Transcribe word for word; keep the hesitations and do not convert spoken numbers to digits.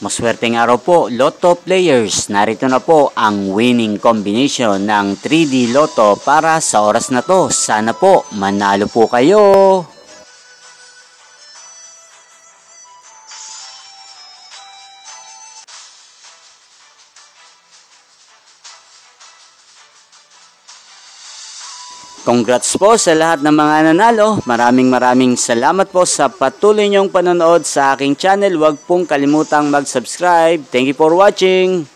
Maswerteng araw po, Lotto players. Narito na po ang winning combination ng three D Lotto para sa oras na to. Sana po manalo po kayo. Congrats po sa lahat ng mga nanalo. Maraming maraming salamat po sa patuloy niyong panonood sa aking channel. Huwag pong kalimutang mag-subscribe. Thank you for watching.